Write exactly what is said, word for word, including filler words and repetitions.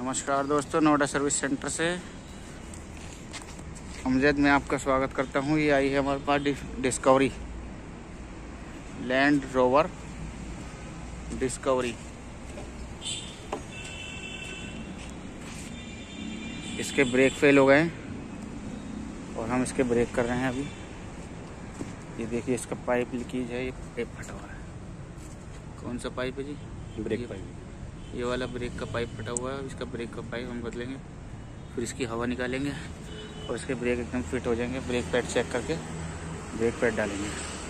नमस्कार दोस्तों, Noida service centre से अमजद में आपका स्वागत करता हूं। ये आई है हमारे पास डिस्कवरी, लैंड रोवर डिस्कवरी। इसके ब्रेक फेल हो गए हैं और हम इसके ब्रेक कर रहे हैं अभी। ये देखिए, इसका पाइप लीकेज है, ये पाइप फटा हुआ है। कौन सा पाइप है जी? Break pipe. ये वाला ब्रेक का पाइप फटा हुआ है। इसका ब्रेक का पाइप हम बदलेंगे, फिर इसकी हवा निकालेंगे और इसके ब्रेक एकदम फिट हो जाएंगे। ब्रेक पैड चेक करके ब्रेक पैड डालेंगे।